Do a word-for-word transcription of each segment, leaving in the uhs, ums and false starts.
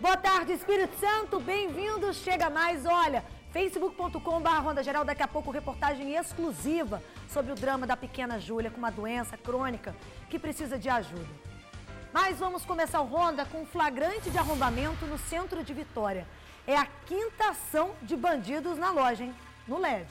Boa tarde, Espírito Santo, bem-vindos, chega mais, olha, facebook ponto com barra Ronda Geral, daqui a pouco reportagem exclusiva sobre o drama da pequena Júlia com uma doença crônica que precisa de ajuda. Mas vamos começar o Ronda com um flagrante de arrombamento no centro de Vitória. É a quinta ação de bandidos na loja, hein? No L E D.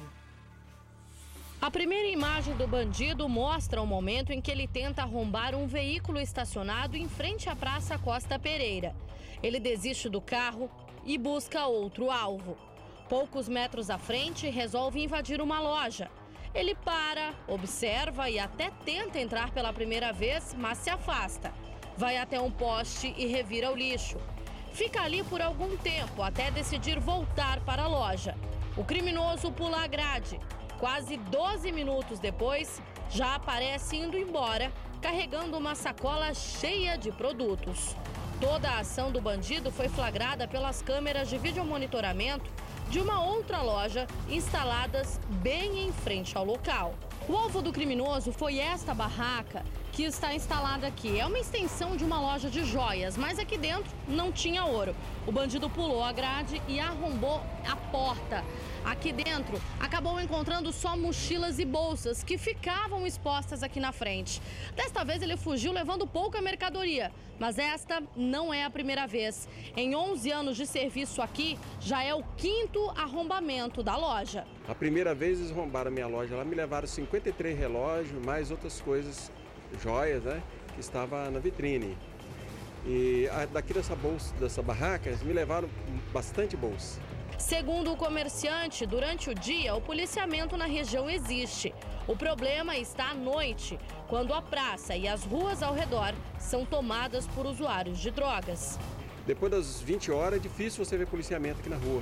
A primeira imagem do bandido mostra o momento em que ele tenta arrombar um veículo estacionado em frente à Praça Costa Pereira. Ele desiste do carro e busca outro alvo. Poucos metros à frente, resolve invadir uma loja. Ele para, observa e até tenta entrar pela primeira vez, mas se afasta. Vai até um poste e revira o lixo. Fica ali por algum tempo até decidir voltar para a loja. O criminoso pula a grade. Quase doze minutos depois, já aparece indo embora, carregando uma sacola cheia de produtos. Toda a ação do bandido foi flagrada pelas câmeras de videomonitoramento de uma outra loja instaladas bem em frente ao local. O alvo do criminoso foi esta barraca que está instalada aqui. É uma extensão de uma loja de joias, mas aqui dentro não tinha ouro. O bandido pulou a grade e arrombou a porta. Aqui dentro, acabou encontrando só mochilas e bolsas que ficavam expostas aqui na frente. Desta vez ele fugiu levando pouca mercadoria, mas esta não é a primeira vez. Em onze anos de serviço aqui, já é o quinto arrombamento da loja. A primeira vez eles arrombaram a minha loja lá, me levaram cinquenta e três relógios, mais outras coisas, joias, né, que estava na vitrine. E daqui dessa bolsa, dessa barraca, eles me levaram bastante bolsa. Segundo o comerciante, durante o dia, o policiamento na região existe. O problema está à noite, quando a praça e as ruas ao redor são tomadas por usuários de drogas. Depois das vinte horas é difícil você ver policiamento aqui na rua.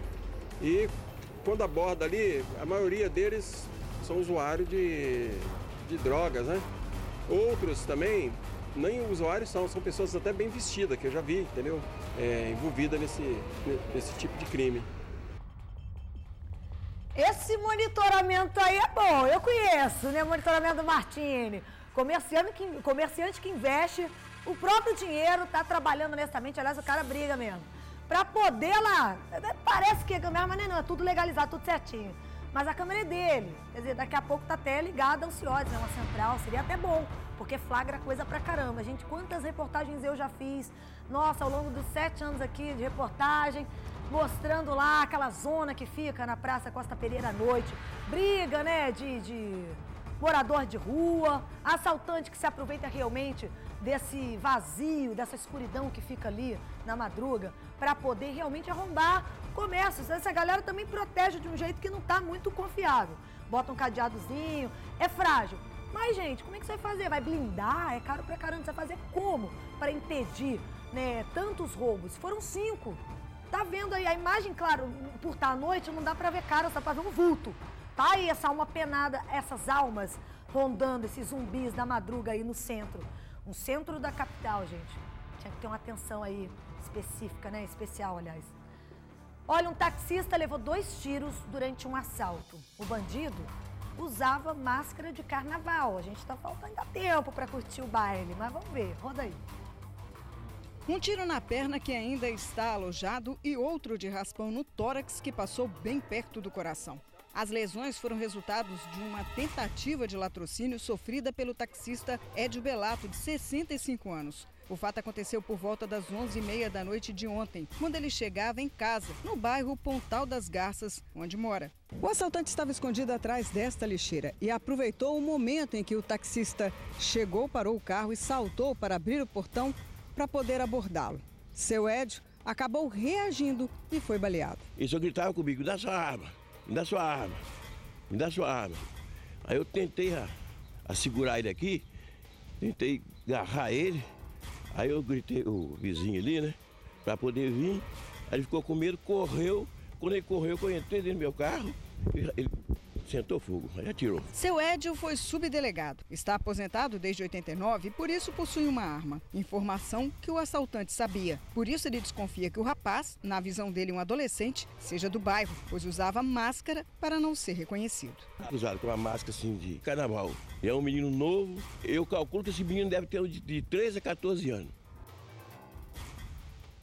E quando aborda ali, a maioria deles são usuários de, de drogas, né? Outros também, nem usuários são, são pessoas até bem vestidas, que eu já vi, entendeu? É, envolvida nesse, nesse tipo de crime. Esse monitoramento aí é bom, eu conheço, né? Monitoramento do Martini. Comerciante que, comerciante que investe o próprio dinheiro, tá trabalhando honestamente, aliás, o cara briga mesmo. Pra poder lá, parece que é câmera, mas não, é tudo legalizado, tudo certinho. Mas a câmera é dele, quer dizer, daqui a pouco tá até ligada ao Ciodes, né? Uma central, seria até bom, porque flagra coisa pra caramba. Gente, quantas reportagens eu já fiz, nossa, ao longo dos sete anos aqui de reportagem, mostrando lá aquela zona que fica na Praça Costa Pereira à noite, briga, né, de, de morador de rua, assaltante que se aproveita realmente desse vazio, dessa escuridão que fica ali na madruga, para poder realmente arrombar comércios. Essa galera também protege de um jeito que não tá muito confiável. Bota um cadeadozinho, é frágil. Mas, gente, como é que você vai fazer? Vai blindar? É caro pra caramba. Você vai fazer como para impedir, né, tantos roubos? Foram cinco. Tá vendo aí a imagem, claro, por estar à noite não dá pra ver cara, só pra ver um vulto. Tá aí essa alma penada, essas almas rondando, esses zumbis da madruga aí no centro. No centro da capital, gente. Tinha que ter uma atenção aí específica, né? Especial, aliás. Olha, um taxista levou dois tiros durante um assalto. O bandido usava máscara de carnaval. A gente tá faltando ainda tempo pra curtir o baile, mas vamos ver. Roda aí. Um tiro na perna que ainda está alojado e outro de raspão no tórax que passou bem perto do coração. As lesões foram resultados de uma tentativa de latrocínio sofrida pelo taxista Edio Belato, de sessenta e cinco anos. O fato aconteceu por volta das onze e meia da noite de ontem, quando ele chegava em casa, no bairro Pontal das Garças, onde mora. O assaltante estava escondido atrás desta lixeira e aproveitou o momento em que o taxista chegou, parou o carro e saltou para abrir o portão para poder abordá-lo. Seu Edio acabou reagindo e foi baleado. Ele só gritava comigo: me dá sua arma, me dá sua arma, me dá sua arma. Aí eu tentei a, a segurar ele aqui, tentei agarrar ele, aí eu gritei o vizinho ali, né, para poder vir. Aí ele ficou com medo, correu. Quando ele correu, eu entrei dentro do meu carro, ele sentou fogo, aí atirou. Seu Edio foi subdelegado. Está aposentado desde oitenta e nove e por isso possui uma arma. Informação que o assaltante sabia. Por isso ele desconfia que o rapaz, na visão dele um adolescente, seja do bairro, pois usava máscara para não ser reconhecido. Acusado com uma máscara assim de carnaval. É um menino novo. Eu calculo que esse menino deve ter de treze a quatorze anos.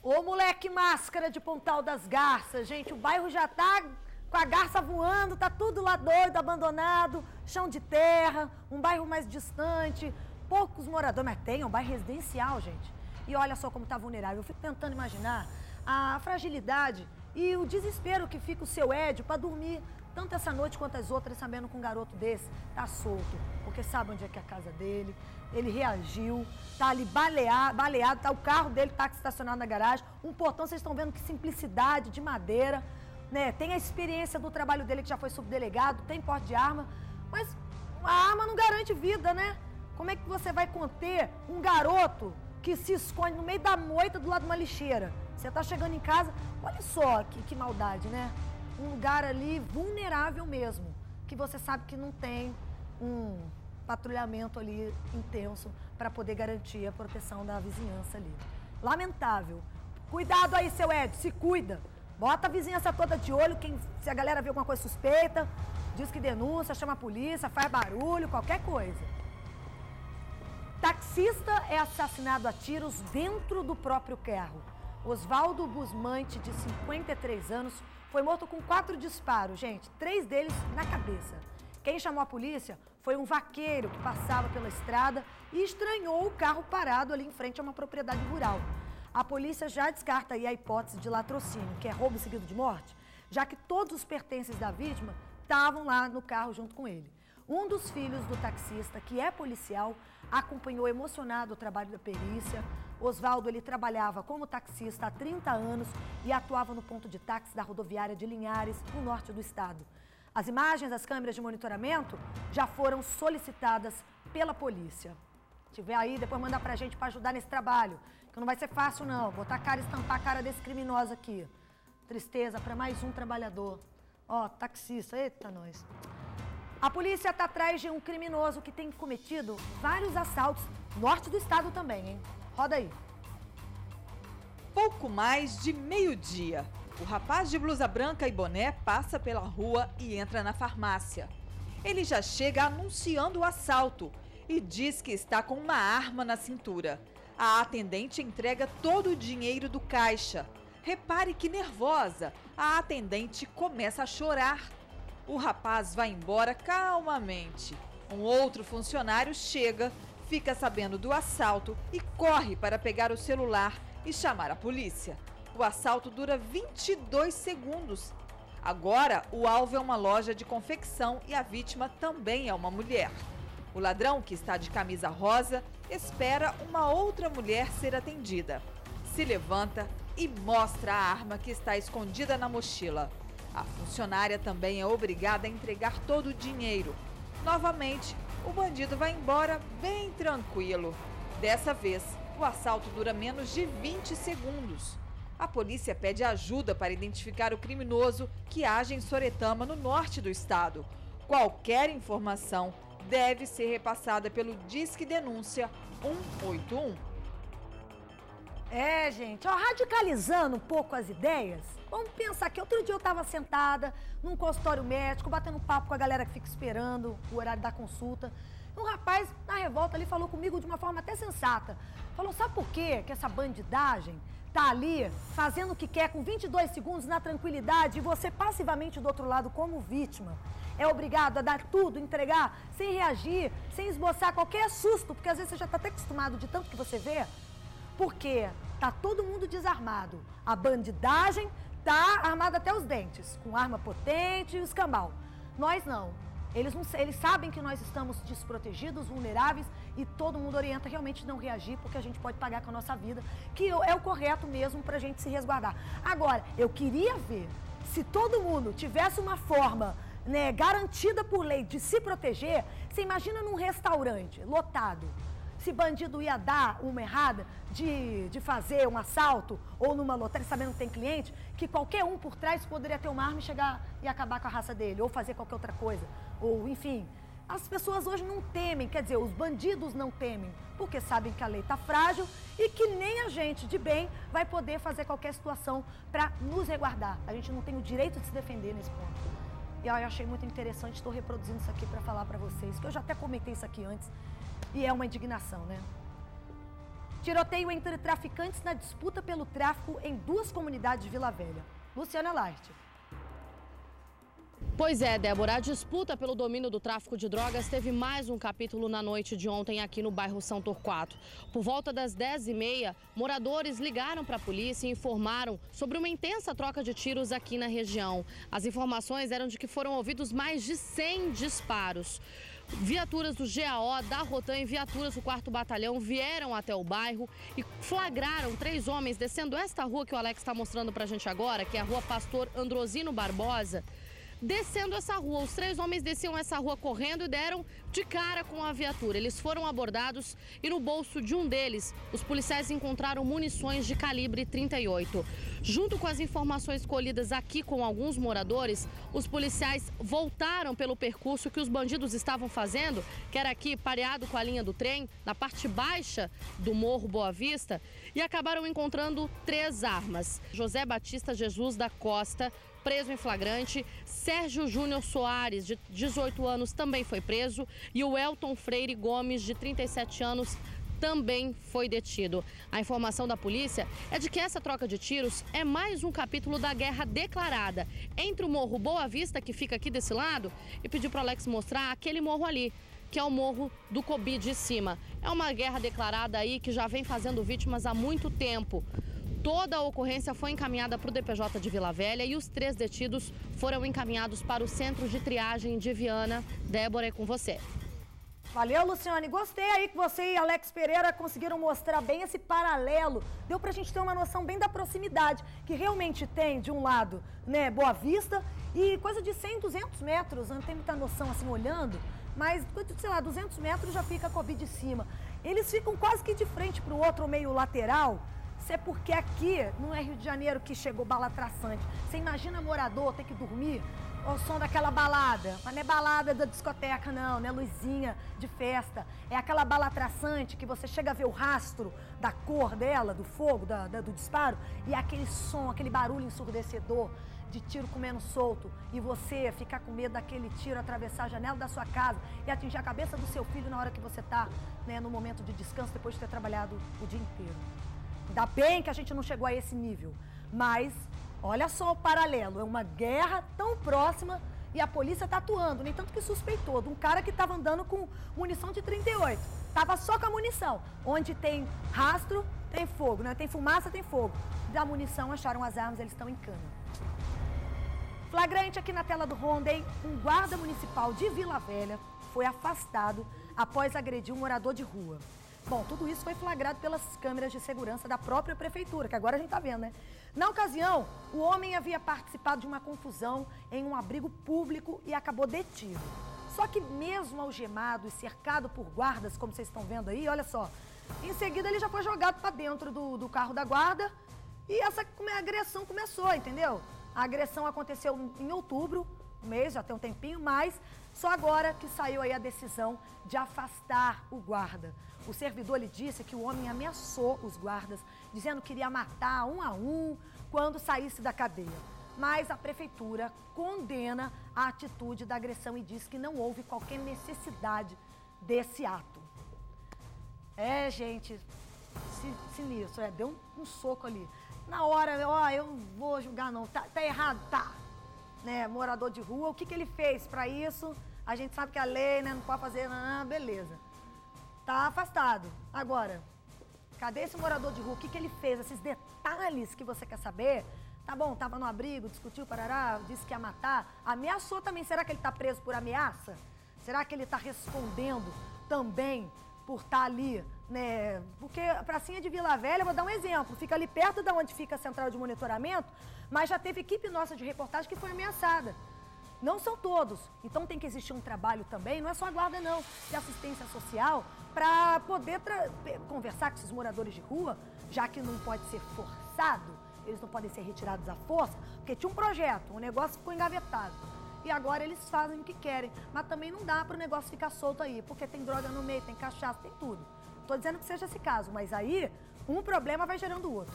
Ô, moleque máscara de Pontal das Garças, gente, o bairro já tá com a garça voando, tá tudo lá doido, abandonado, chão de terra, um bairro mais distante, poucos moradores, mas tem, é um bairro residencial, gente. E olha só como tá vulnerável, eu fico tentando imaginar a fragilidade e o desespero que fica o seu Édio para dormir tanto essa noite quanto as outras, sabendo que um garoto desse tá solto, porque sabe onde é que é a casa dele, ele reagiu, tá ali baleado, baleado, tá o carro dele tá estacionado na garagem, um portão, vocês estão vendo que simplicidade, de madeira, né? Tem a experiência do trabalho dele que já foi subdelegado, tem porte de arma, mas a arma não garante vida, né? Como é que você vai conter um garoto que se esconde no meio da moita do lado de uma lixeira? Você tá chegando em casa, olha só que, que maldade, né? Um lugar ali vulnerável mesmo, que você sabe que não tem um patrulhamento ali intenso para poder garantir a proteção da vizinhança ali. Lamentável. Cuidado aí, seu Ed, se cuida. Bota a vizinhança toda de olho, quem, se a galera vê alguma coisa suspeita, diz que denúncia, chama a polícia, faz barulho, qualquer coisa. Taxista é assassinado a tiros dentro do próprio carro. Oswaldo Busmante, de cinquenta e três anos, foi morto com quatro disparos, gente, três deles na cabeça. Quem chamou a polícia foi um vaqueiro que passava pela estrada e estranhou o carro parado ali em frente a uma propriedade rural. A polícia já descarta aí a hipótese de latrocínio, que é roubo seguido de morte, já que todos os pertences da vítima estavam lá no carro junto com ele. Um dos filhos do taxista, que é policial, acompanhou emocionado o trabalho da perícia. Oswaldo, ele trabalhava como taxista há trinta anos e atuava no ponto de táxi da rodoviária de Linhares, no norte do estado. As imagens das câmeras de monitoramento já foram solicitadas pela polícia. Se tiver aí, depois manda pra gente para ajudar nesse trabalho, que não vai ser fácil não, botar a cara e estampar a cara desse criminoso aqui. Tristeza para mais um trabalhador. Ó, taxista, eita nós. A polícia está atrás de um criminoso que tem cometido vários assaltos, norte do estado também, hein? Roda aí. Pouco mais de meio-dia, o rapaz de blusa branca e boné passa pela rua e entra na farmácia. Ele já chega anunciando o assalto e diz que está com uma arma na cintura. A atendente entrega todo o dinheiro do caixa. Repare que nervosa, a atendente começa a chorar. O rapaz vai embora calmamente. Um outro funcionário chega, fica sabendo do assalto e corre para pegar o celular e chamar a polícia. O assalto dura vinte e dois segundos. Agora, o alvo é uma loja de confecção e a vítima também é uma mulher. O ladrão, que está de camisa rosa, espera uma outra mulher ser atendida. Se levanta e mostra a arma que está escondida na mochila. A funcionária também é obrigada a entregar todo o dinheiro. Novamente, o bandido vai embora bem tranquilo. Dessa vez, o assalto dura menos de vinte segundos. A polícia pede ajuda para identificar o criminoso que age em Soretama, no norte do estado. Qualquer informação deve ser repassada pelo Disque Denúncia um oito um. É, gente, ó, radicalizando um pouco as ideias, vamos pensar que outro dia eu estava sentada num consultório médico, batendo papo com a galera que fica esperando o horário da consulta. Um rapaz, na revolta, ali falou comigo de uma forma até sensata. Falou, sabe por quê que essa bandidagem tá ali fazendo o que quer com vinte e dois segundos na tranquilidade e você passivamente do outro lado como vítima é obrigado a dar tudo, entregar, sem reagir, sem esboçar qualquer susto, porque às vezes você já está até acostumado de tanto que você vê. Porque tá todo mundo desarmado. A bandidagem tá armada até os dentes, com arma potente e escambau. Nós não. Eles, não. eles sabem que nós estamos desprotegidos, vulneráveis e todo mundo orienta realmente não reagir, porque a gente pode pagar com a nossa vida, que é o correto mesmo pra gente se resguardar. Agora, eu queria ver se todo mundo tivesse uma forma, né, garantida por lei de se proteger. Você imagina num restaurante lotado. Se bandido ia dar uma errada de, de fazer um assalto ou numa loteria, sabendo que tem cliente, que qualquer um por trás poderia ter uma arma e chegar e acabar com a raça dele, ou fazer qualquer outra coisa, ou enfim. As pessoas hoje não temem, quer dizer, os bandidos não temem, porque sabem que a lei está frágil e que nem a gente de bem vai poder fazer qualquer situação para nos resguardar. A gente não tem o direito de se defender nesse ponto. E eu achei muito interessante, estou reproduzindo isso aqui para falar para vocês, que eu já até comentei isso aqui antes. E é uma indignação, né? Tiroteio entre traficantes na disputa pelo tráfico em duas comunidades de Vila Velha. Luciana Larte. Pois é, Débora, a disputa pelo domínio do tráfico de drogas teve mais um capítulo na noite de ontem aqui no bairro São Torquato. Por volta das dez e meia, moradores ligaram para a polícia e informaram sobre uma intensa troca de tiros aqui na região. As informações eram de que foram ouvidos mais de cem disparos. Viaturas do G A O, da Rotan e viaturas do quarto Batalhão vieram até o bairro e flagraram três homens descendo esta rua que o Alex está mostrando para a gente agora, que é a rua Pastor Androzino Barbosa. Descendo essa rua, os três homens desciam essa rua correndo e deram de cara com a viatura. Eles foram abordados e no bolso de um deles, os policiais encontraram munições de calibre trinta e oito. Junto com as informações colhidas aqui com alguns moradores, os policiais voltaram pelo percurso que os bandidos estavam fazendo, que era aqui pareado com a linha do trem, na parte baixa do Morro Boa Vista, e acabaram encontrando três armas. José Batista Jesus da Costa, preso em flagrante, Sérgio Júnior Soares, de dezoito anos, também foi preso, e o Elton Freire Gomes, de trinta e sete anos, também foi detido. A informação da polícia é de que essa troca de tiros é mais um capítulo da guerra declarada entre o Morro Boa Vista, que fica aqui desse lado, e pedi para o Alex mostrar aquele morro ali, que é o Morro do Cobi de Cima. É uma guerra declarada aí que já vem fazendo vítimas há muito tempo. Toda a ocorrência foi encaminhada para o D P J de Vila Velha e os três detidos foram encaminhados para o centro de triagem de Viana. Débora, é com você. Valeu, Luciane. Gostei aí que você e Alex Pereira conseguiram mostrar bem esse paralelo. Deu pra gente ter uma noção bem da proximidade que realmente tem, de um lado, né, Boa Vista e coisa de cem, duzentos metros. Não tem muita noção assim olhando, mas, sei lá, duzentos metros já fica a Cobi de Cima. Eles ficam quase que de frente pro outro, meio lateral. Isso é porque aqui, não é Rio de Janeiro que chegou bala traçante. Você imagina morador ter que dormir ao som daquela balada. Mas não é balada da discoteca, não, não é luzinha de festa. É aquela bala traçante que você chega a ver o rastro da cor dela, do fogo, da, da, do disparo, e aquele som, aquele barulho ensurdecedor de tiro comendo solto, e você ficar com medo daquele tiro atravessar a janela da sua casa e atingir a cabeça do seu filho na hora que você está, né, no momento de descanso, depois de ter trabalhado o dia inteiro. Ainda bem que a gente não chegou a esse nível, mas olha só o paralelo, é uma guerra tão próxima e a polícia está atuando, nem tanto que suspeitou de um cara que estava andando com munição de trinta e oito, estava só com a munição, onde tem rastro, tem fogo, né? Tem fumaça, tem fogo. Da munição acharam as armas, eles estão em cana. Flagrante aqui na tela do Ronda, hein? Um guarda municipal de Vila Velha foi afastado após agredir um morador de rua. Bom, tudo isso foi flagrado pelas câmeras de segurança da própria prefeitura, que agora a gente tá vendo, né? Na ocasião, o homem havia participado de uma confusão em um abrigo público e acabou detido. Só que mesmo algemado e cercado por guardas, como vocês estão vendo aí, olha só, em seguida ele já foi jogado para dentro do, do carro da guarda e essa agressão começou, entendeu? A agressão aconteceu em outubro, um mês, já tem um tempinho, mas só agora que saiu aí a decisão de afastar o guarda. O servidor lhe disse que o homem ameaçou os guardas, dizendo que iria matar um a um quando saísse da cadeia. Mas a prefeitura condena a atitude da agressão e diz que não houve qualquer necessidade desse ato. É, gente, sinistro, é, deu um, um soco ali. Na hora, ó, eu não vou julgar não, tá, tá errado, tá. Né, morador de rua, o que, que ele fez para isso? A gente sabe que a lei, né, não pode fazer, ah, beleza. Tá afastado. Agora, cadê esse morador de rua? O que, que ele fez? Esses detalhes que você quer saber? Tá bom, tava no abrigo, discutiu, parará, disse que ia matar. Ameaçou também. Será que ele tá preso por ameaça? Será que ele tá respondendo também por estar ali, né? Porque a pracinha de Vila Velha, vou dar um exemplo, fica ali perto de onde fica a central de monitoramento, mas já teve equipe nossa de reportagem que foi ameaçada. Não são todos, então tem que existir um trabalho também, não é só a guarda não, de assistência social, para poder conversar com esses moradores de rua, já que não pode ser forçado, eles não podem ser retirados à força, porque tinha um projeto, o negócio ficou engavetado. E agora eles fazem o que querem, mas também não dá para o negócio ficar solto aí, porque tem droga no meio, tem cachaça, tem tudo. Estou dizendo que seja esse caso, mas aí um problema vai gerando o outro.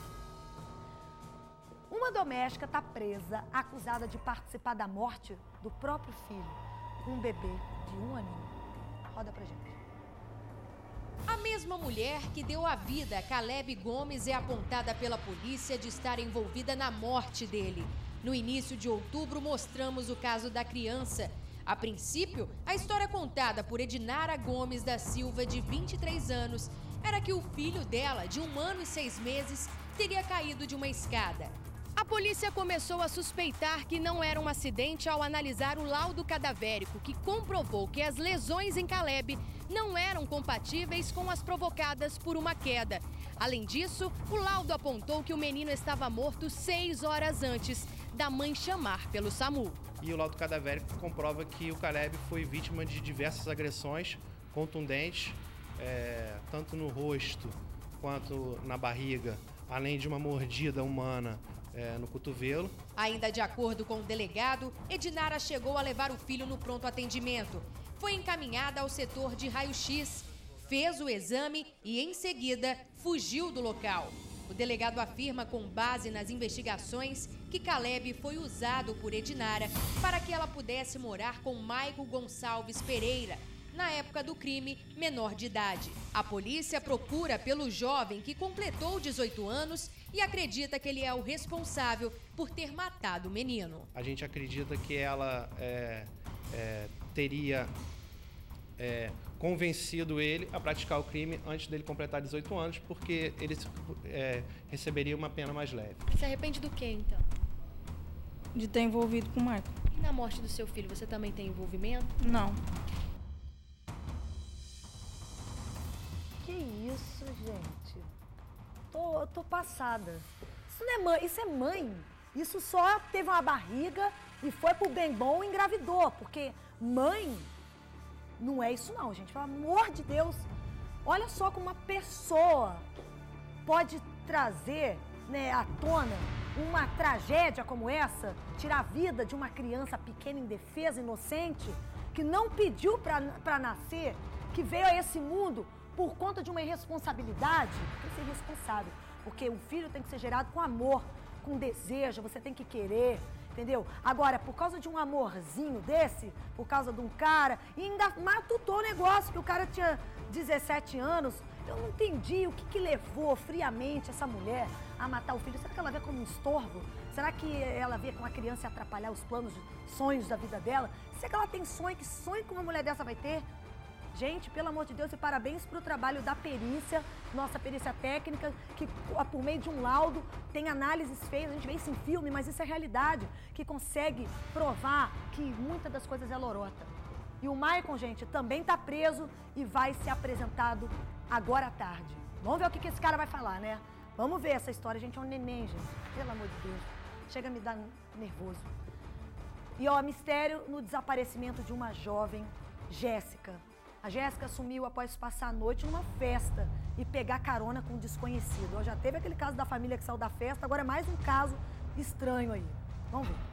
Uma doméstica está presa, acusada de participar da morte do próprio filho, um bebê de um aninho. Roda pra gente. A mesma mesma mulher que deu a vida a Caleb Gomes é apontada pela polícia de estar envolvida na morte dele. No início de outubro, mostramos o caso da criança. A princípio, a história contada por Edinara Gomes da Silva, de vinte e três anos, era que o filho dela, de um ano e seis meses, teria caído de uma escada. A polícia começou a suspeitar que não era um acidente ao analisar o laudo cadavérico, que comprovou que as lesões em Caleb não eram compatíveis com as provocadas por uma queda. Além disso, o laudo apontou que o menino estava morto seis horas antes da mãe chamar pelo SAMU. E o laudo cadavérico comprova que o Caleb foi vítima de diversas agressões contundentes, é, tanto no rosto quanto na barriga, além de uma mordida humana é, no cotovelo. Ainda de acordo com o delegado, Edinara chegou a levar o filho no pronto atendimento. Foi encaminhada ao setor de raio-x, fez o exame e, em seguida, fugiu do local. O delegado afirma, com base nas investigações, que Caleb foi usado por Edinara para que ela pudesse morar com Maico Gonçalves Pereira, na época do crime, menor de idade. A polícia procura pelo jovem que completou dezoito anos e acredita que ele é o responsável por ter matado o menino. A gente acredita que ela é, é, teria é, convencido ele a praticar o crime antes dele completar dezoito anos, porque ele é, receberia uma pena mais leve. Se arrepende do quê, então? De ter envolvido com o Marco. E na morte do seu filho, você também tem envolvimento? Não. Que isso, gente? Tô, tô passada. Isso não é mãe, isso é mãe. Isso só teve uma barriga e foi pro bem bom e engravidou. Porque mãe não é isso não, gente. Pelo amor de Deus. Olha só como uma pessoa pode trazer, né, à tona uma tragédia como essa, tirar a vida de uma criança pequena, indefesa, inocente, que não pediu pra, pra nascer, que veio a esse mundo por conta de uma irresponsabilidade. Tem que ser responsável, porque o filho tem que ser gerado com amor, com desejo, você tem que querer, entendeu? Agora, por causa de um amorzinho desse, por causa de um cara, e ainda matutou o negócio, que o cara tinha dezessete anos, eu não entendi o que, que levou friamente essa mulher a matar o filho. Será que ela vê como um estorvo? Será que ela vê com a criança atrapalhar os planos, sonhos da vida dela? Será que ela tem sonho? Que sonho que uma mulher dessa vai ter? Gente, pelo amor de Deus, e parabéns para o trabalho da perícia, nossa perícia técnica, que por meio de um laudo tem análises feitas, a gente vê isso em filme, mas isso é realidade, que consegue provar que muitas das coisas é lorota. E o Maicon, gente, também está preso e vai ser apresentado agora à tarde. Vamos ver o que, que esse cara vai falar, né? Vamos ver essa história, gente, é um neném, gente, pelo amor de Deus. Chega a me dar nervoso. E, ó, mistério no desaparecimento de uma jovem, Jéssica. A Jéssica sumiu após passar a noite numa festa e pegar carona com um desconhecido. Já teve aquele caso da família que saiu da festa, agora é mais um caso estranho aí. Vamos ver.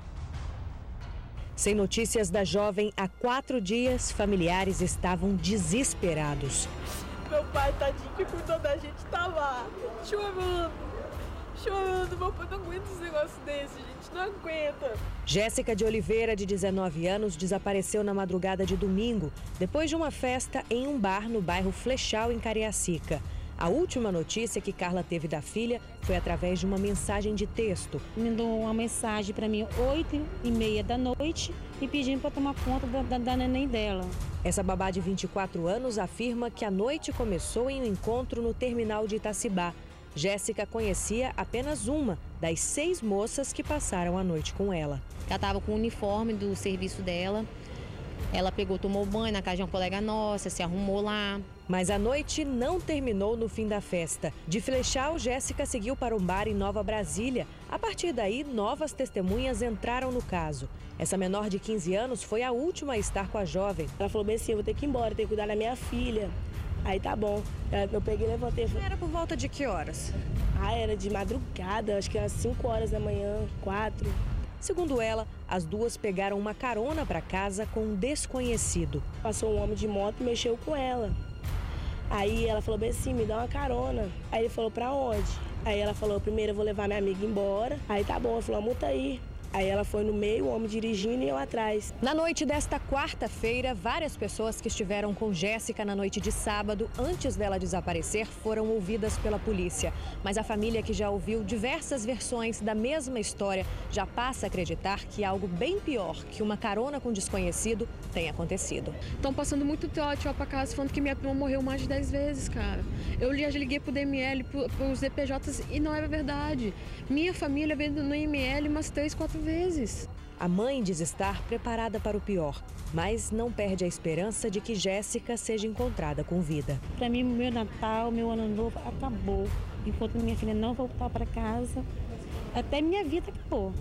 Sem notícias da jovem há quatro dias, familiares estavam desesperados. Meu pai, tadinho, que cuidou da gente, tá lá, chorando, chorando. Meu pai não aguenta esse negócio desse, gente, não aguenta. Jéssica de Oliveira, de dezenove anos, desapareceu na madrugada de domingo, depois de uma festa em um bar no bairro Flechal, em Cariacica. A última notícia que Carla teve da filha foi através de uma mensagem de texto. Mandou uma mensagem para mim oito e meia da noite e pedindo para tomar conta da, da, da neném dela. Essa babá de vinte e quatro anos afirma que a noite começou em um encontro no terminal de Itacibá. Jéssica conhecia apenas uma das seis moças que passaram a noite com ela. Ela estava com o uniforme do serviço dela. Ela pegou, tomou banho na casa de uma colega nossa, se arrumou lá. Mas a noite não terminou no fim da festa. De Flechal, Jéssica seguiu para um bar em Nova Brasília. A partir daí, novas testemunhas entraram no caso. Essa menor de quinze anos foi a última a estar com a jovem. Ela falou bem assim, eu vou ter que ir embora, tenho que cuidar da minha filha. Aí tá bom, eu peguei e levantei. Era por volta de que horas? Ah, era de madrugada, acho que era cinco horas da manhã, quatro. Segundo ela, as duas pegaram uma carona para casa com um desconhecido. Passou um homem de moto e mexeu com ela. Aí ela falou bem assim, me dá uma carona. Aí ele falou, pra onde? Aí ela falou, primeiro eu vou levar minha amiga embora. Aí tá bom, ela falou, multa aí. Aí ela foi no meio, o homem dirigindo e eu atrás. Na noite desta quarta-feira, várias pessoas que estiveram com Jéssica na noite de sábado, antes dela desaparecer, foram ouvidas pela polícia. Mas a família, que já ouviu diversas versões da mesma história, já passa a acreditar que algo bem pior que uma carona com desconhecido tem acontecido. Estão passando muito trote para casa, falando que minha prima morreu mais de dez vezes, cara. Eu já liguei pro D M L, pro, pros D P Js e não era verdade. Minha família veio no I M L umas três, quatro vezes. A mãe diz estar preparada para o pior, mas não perde a esperança de que Jéssica seja encontrada com vida. Para mim, meu Natal, meu Ano Novo acabou. Enquanto minha filha não voltar para casa, até minha vida acabou.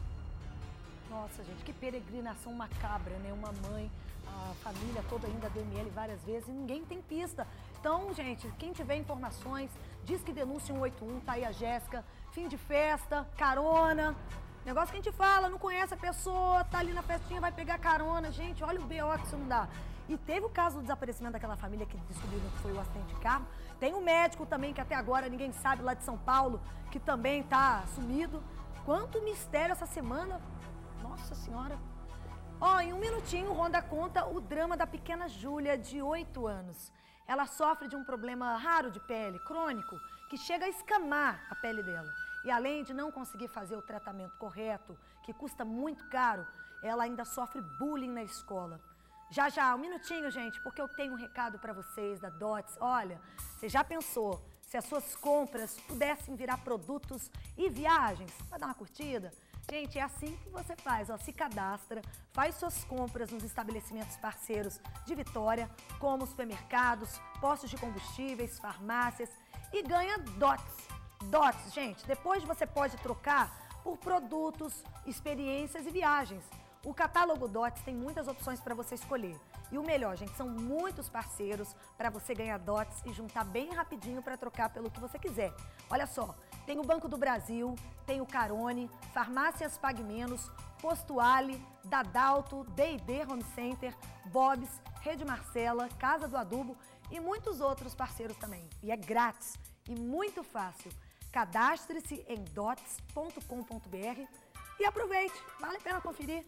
Nossa, gente, que peregrinação macabra, né? Uma mãe, a família toda ainda D M L várias vezes e ninguém tem pista. Então, gente, quem tiver informações, diz que denuncia um oito um, tá aí a Jéssica. Fim de festa, carona. Negócio que a gente fala, não conhece a pessoa, tá ali na festinha, vai pegar carona. Gente, olha o B O que isso não dá. E teve o caso do desaparecimento daquela família que descobriram que foi o acidente de carro. Tem um médico também que até agora ninguém sabe, lá de São Paulo, que também tá sumido. Quanto mistério essa semana. Nossa Senhora. Ó, em um minutinho, o Ronda conta o drama da pequena Júlia, de oito anos. Ela sofre de um problema raro de pele, crônico, que chega a escamar a pele dela. E além de não conseguir fazer o tratamento correto, que custa muito caro, ela ainda sofre bullying na escola. Já, já, um minutinho, gente, porque eu tenho um recado para vocês da Dots. Olha, você já pensou se as suas compras pudessem virar produtos e viagens? Vai dar uma curtida? Gente, é assim que você faz, ó, se cadastra, faz suas compras nos estabelecimentos parceiros de Vitória, como supermercados, postos de combustíveis, farmácias e ganha Dots. Dots, gente, depois você pode trocar por produtos, experiências e viagens. O catálogo Dots tem muitas opções para você escolher. E o melhor, gente, são muitos parceiros para você ganhar Dots e juntar bem rapidinho para trocar pelo que você quiser. Olha só, tem o Banco do Brasil, tem o Carone, Farmácias Pague Menos, Posto Ali, Dadalto, D e D Home Center, Bob's, Rede Marcela, Casa do Adubo e muitos outros parceiros também. E é grátis e muito fácil. Cadastre-se em dots ponto com ponto br e aproveite, vale a pena conferir.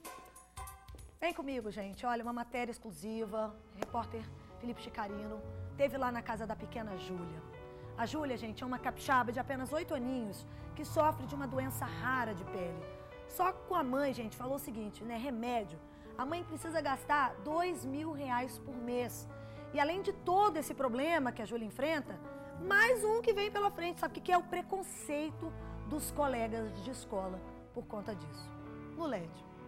Vem comigo, gente. Olha, uma matéria exclusiva, repórter Felipe Chicarino teve lá na casa da pequena Júlia. A Júlia, gente, é uma capixaba de apenas oito aninhos que sofre de uma doença rara de pele. Só que com a mãe, gente, falou o seguinte, né, remédio, a mãe precisa gastar dois mil reais por mês. E além de todo esse problema que a Júlia enfrenta, mais um que vem pela frente, sabe o que é? O preconceito dos colegas de escola por conta disso. No L E D.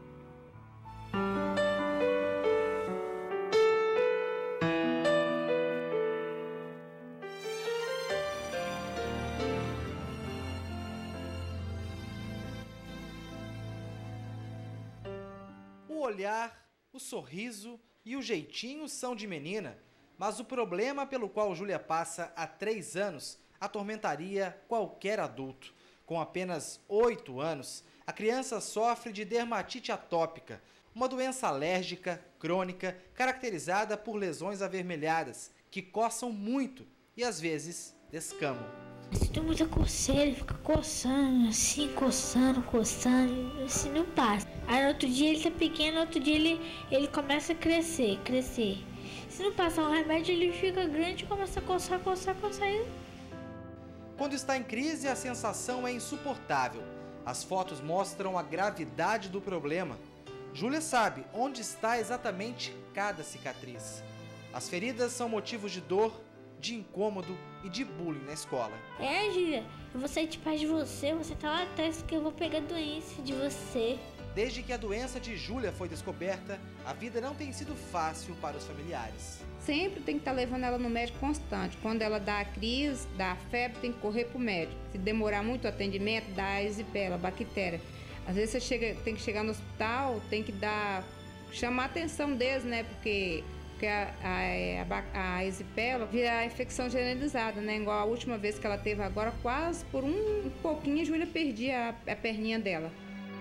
O olhar, o sorriso e o jeitinho são de menina, mas o problema pelo qual Júlia passa há três anos atormentaria qualquer adulto. Com apenas oito anos, a criança sofre de dermatite atópica, uma doença alérgica, crônica, caracterizada por lesões avermelhadas, que coçam muito e às vezes descamam. Sinto muita coceira, fica coçando, assim, coçando, coçando, assim não passa. Aí no outro dia ele tá pequeno, no outro dia ele, ele começa a crescer, crescer. Se não passar um remédio, ele fica grande e começa a coçar, coçar, coçar. Quando está em crise, a sensação é insuportável. As fotos mostram a gravidade do problema. Júlia sabe onde está exatamente cada cicatriz. As feridas são motivos de dor, de incômodo e de bullying na escola. É, Júlia, eu vou sair de paz de você, você tá lá atrás que eu vou pegar doença de você. Desde que a doença de Júlia foi descoberta, a vida não tem sido fácil para os familiares. Sempre tem que estar levando ela no médico constante. Quando ela dá a crise, dá a febre, tem que correr para o médico. Se demorar muito o atendimento, dá a erisipela, a bactéria. Às vezes você chega, tem que chegar no hospital, tem que dar, chamar a atenção deles, né? Porque, porque a, a, a, a erisipela vira infecção generalizada, né? Igual a última vez que ela teve agora, quase por um, um pouquinho a Júlia perdia a, a perninha dela.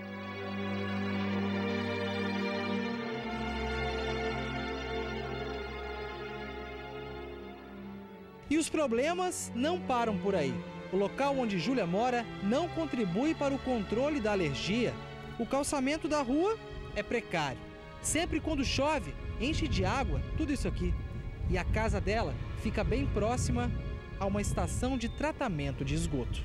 E os problemas não param por aí. O local onde Júlia mora não contribui para o controle da alergia. O calçamento da rua é precário. Sempre quando chove, enche de água tudo isso aqui. E a casa dela fica bem próxima a uma estação de tratamento de esgoto.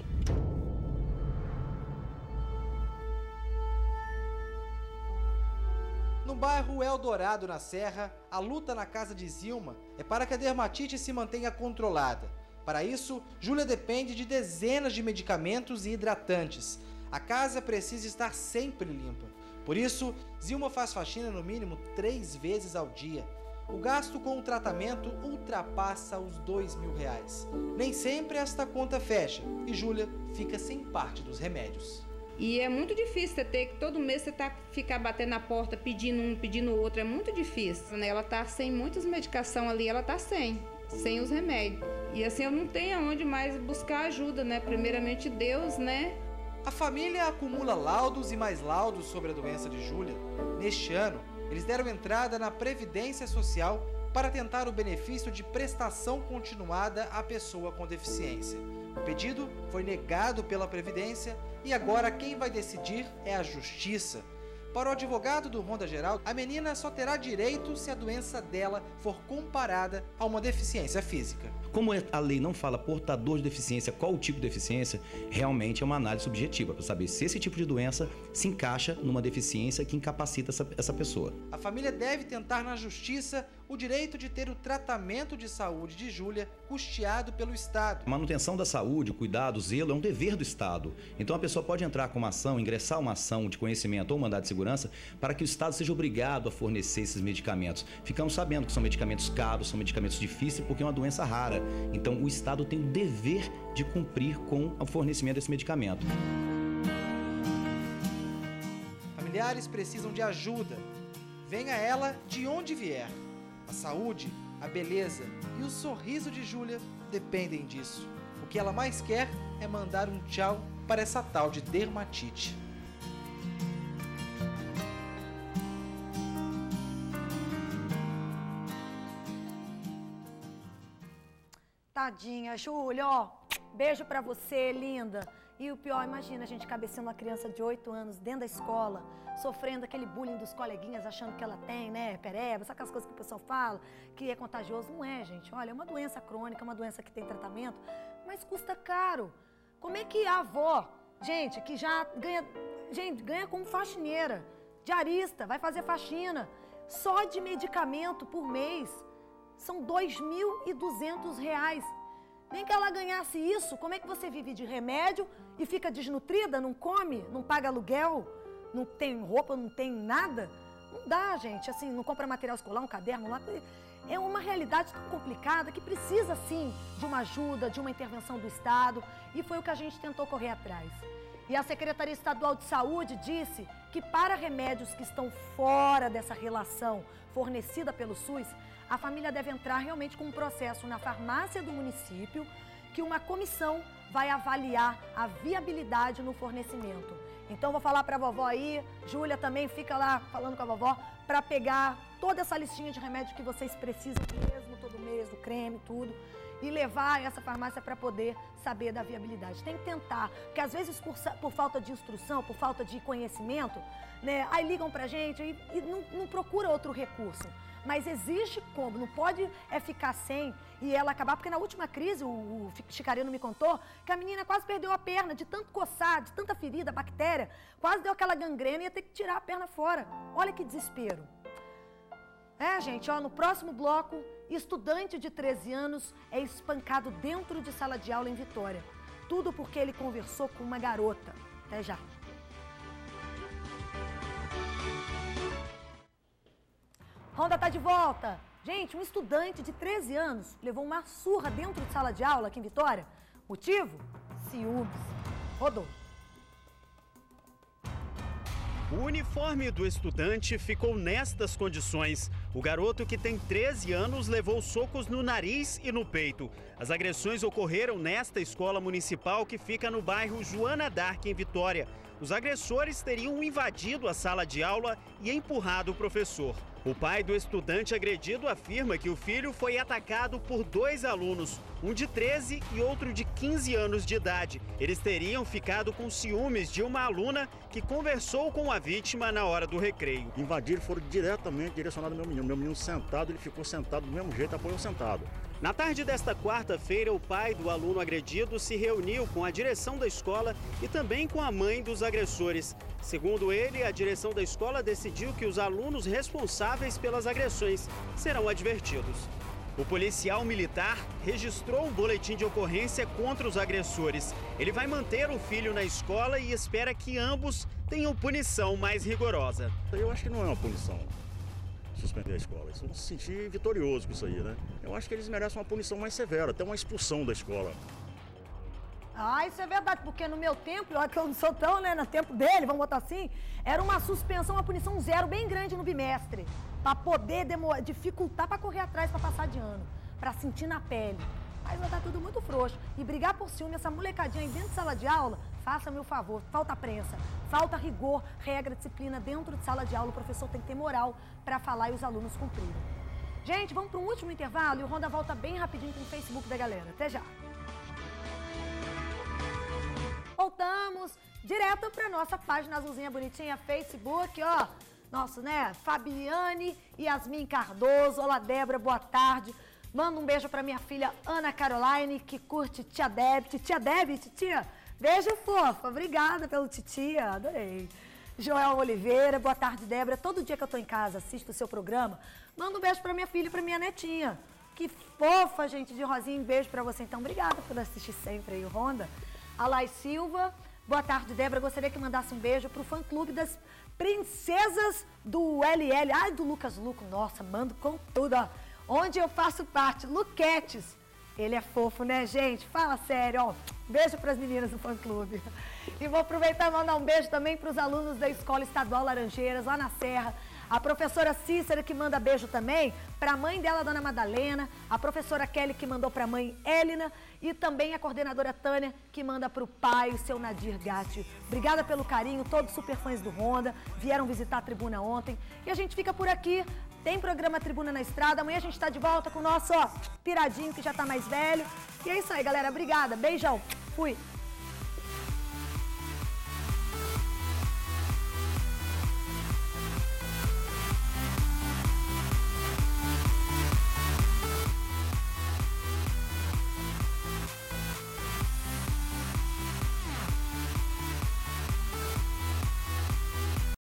No bairro Eldorado, na Serra, a luta na casa de Zilma é para que a dermatite se mantenha controlada. Para isso, Júlia depende de dezenas de medicamentos e hidratantes. A casa precisa estar sempre limpa. Por isso, Zilma faz faxina no mínimo três vezes ao dia. O gasto com o tratamento ultrapassa os dois mil reais. Nem sempre esta conta fecha e Júlia fica sem parte dos remédios. E é muito difícil você ter que todo mês você tá, ficar batendo na porta, pedindo um, pedindo outro. É muito difícil, né? Ela tá sem muitas medicações ali, ela tá sem, sem os remédios. E assim, eu não tenho aonde mais buscar ajuda, né? Primeiramente Deus, né? A família acumula laudos e mais laudos sobre a doença de Júlia. Neste ano, eles deram entrada na Previdência Social para tentar o benefício de prestação continuada à pessoa com deficiência. O pedido foi negado pela Previdência e agora quem vai decidir é a Justiça. Para o advogado do Ronda Geral, a menina só terá direito se a doença dela for comparada a uma deficiência física. Como a lei não fala portador de deficiência, qual o tipo de deficiência, realmente é uma análise subjetiva para saber se esse tipo de doença se encaixa numa deficiência que incapacita essa, essa pessoa. A família deve tentar na Justiça o direito de ter o tratamento de saúde de Júlia custeado pelo Estado. A manutenção da saúde, o cuidado, o zelo é um dever do Estado. Então a pessoa pode entrar com uma ação, ingressar uma ação de conhecimento ou mandado de segurança para que o Estado seja obrigado a fornecer esses medicamentos. Ficamos sabendo que são medicamentos caros, são medicamentos difíceis porque é uma doença rara. Então o Estado tem o dever de cumprir com o fornecimento desse medicamento. Familiares precisam de ajuda. Venha ela de onde vier. A saúde, a beleza e o sorriso de Júlia dependem disso. O que ela mais quer é mandar um tchau para essa tal de dermatite. Tadinha, Júlia, ó, beijo pra você, linda. E o pior, imagina a gente cabeceando uma criança de oito anos dentro da escola, sofrendo aquele bullying dos coleguinhas, achando que ela tem, né, pereba, sabe aquelas coisas que o pessoal fala, que é contagioso? Não é, gente. Olha, é uma doença crônica, é uma doença que tem tratamento, mas custa caro. Como é que a avó, gente, que já ganha, gente, ganha como faxineira, diarista, vai fazer faxina, só de medicamento por mês, são dois mil e duzentos reais. Nem que ela ganhasse isso, como é que você vive de remédio e fica desnutrida, não come, não paga aluguel, não tem roupa, não tem nada? Não dá, gente, assim, não compra material escolar, um caderno lá. É uma realidade tão complicada que precisa, sim, de uma ajuda, de uma intervenção do Estado, e foi o que a gente tentou correr atrás. E a Secretaria Estadual de Saúde disse que para remédios que estão fora dessa relação fornecida pelo SUS, a família deve entrar realmente com um processo na farmácia do município, que uma comissão vai avaliar a viabilidade no fornecimento. Então, vou falar para a vovó aí, Júlia também fica lá falando com a vovó, para pegar toda essa listinha de remédios que vocês precisam mesmo, todo mês, do creme, tudo, e levar essa farmácia para poder saber da viabilidade. Tem que tentar, porque às vezes por, por falta de instrução, por falta de conhecimento, né, aí ligam para a gente e, e não, não procura outro recurso. Mas existe como, não pode é ficar sem e ela acabar, porque na última crise, o, o Chicarino me contou, que a menina quase perdeu a perna, de tanto coçar, de tanta ferida, bactéria, quase deu aquela gangrena e ia ter que tirar a perna fora. Olha que desespero. É, gente, ó, no próximo bloco, estudante de treze anos é espancado dentro de sala de aula em Vitória. Tudo porque ele conversou com uma garota. Até já. Ronda tá de volta. Gente, um estudante de treze anos levou uma surra dentro de sala de aula aqui em Vitória. Motivo? Ciúmes. Rodou. O uniforme do estudante ficou nestas condições. O garoto, que tem treze anos, levou socos no nariz e no peito. As agressões ocorreram nesta escola municipal que fica no bairro Joana d'Arc, em Vitória. os agressores teriam invadido a sala de aula e empurrado o professor. O pai do estudante agredido afirma que o filho foi atacado por dois alunos, um de treze e outro de quinze anos de idade. Eles teriam ficado com ciúmes de uma aluna que conversou com a vítima na hora do recreio. Invadiram, foram diretamente direcionados ao meu menino. Meu menino sentado, ele ficou sentado do mesmo jeito, apoiou sentado. Na tarde desta quarta-feira, o pai do aluno agredido se reuniu com a direção da escola e também com a mãe dos agressores. Segundo ele, a direção da escola decidiu que os alunos responsáveis pelas agressões serão advertidos. O policial militar registrou um boletim de ocorrência contra os agressores. Ele vai manter o filho na escola e espera que ambos tenham punição mais rigorosa. Eu acho que não é uma punição suspender a escola. Eles vão se sentir vitoriosos com isso aí, né? Eu acho que eles merecem uma punição mais severa, até uma expulsão da escola. Ah, isso é verdade, porque no meu tempo, olha que eu não sou tão, né, no tempo dele, vamos botar assim, era uma suspensão, uma punição zero bem grande no bimestre, para poder demorar, dificultar para correr atrás, para passar de ano, para sentir na pele. Mas vai estar tudo muito frouxo. E brigar por ciúme, essa molecadinha aí dentro de sala de aula, faça-me o favor, falta prensa, falta rigor, regra, disciplina dentro de sala de aula, o professor tem que ter moral para falar e os alunos cumprirem. Gente, vamos para um último intervalo e o Ronda volta bem rapidinho com o Facebook da galera. Até já! Voltamos direto para nossa página azulzinha bonitinha, Facebook, ó. Nosso, né? Fabiane e Yasmin Cardoso. Olá, Débora, boa tarde. Manda um beijo para minha filha Ana Caroline, que curte Tia Deb. Tia Deb, titia, beijo fofa. Obrigada pelo titia, adorei. Joel Oliveira, boa tarde, Débora. Todo dia que eu tô em casa, assisto o seu programa, manda um beijo para minha filha e para minha netinha. Que fofa, gente, de Rosinha. Um beijo para você, então. Obrigada por assistir sempre aí o Ronda. Alai Silva, boa tarde, Débora. Gostaria que mandasse um beijo pro fã-clube das princesas do L L. Ai, do Lucas Luco. Nossa, mando com tudo, ó. Onde eu faço parte, Luquetes. Ele é fofo, né, gente? Fala sério, ó. Beijo pras meninas do fã-clube. E vou aproveitar e mandar um beijo também pros alunos da Escola Estadual Laranjeiras, lá na Serra. A professora Cícera, que manda beijo também para a mãe dela, Dona Madalena, a professora Kelly, que mandou para a mãe Élina, e também a coordenadora Tânia, que manda para o pai, o seu Nadir Gatti. Obrigada pelo carinho, todos super fãs do Ronda, vieram visitar a tribuna ontem. E a gente fica por aqui, tem programa Tribuna na Estrada, amanhã a gente está de volta com o nosso, ó, piradinho, que já está mais velho. E é isso aí, galera, obrigada, beijão, fui!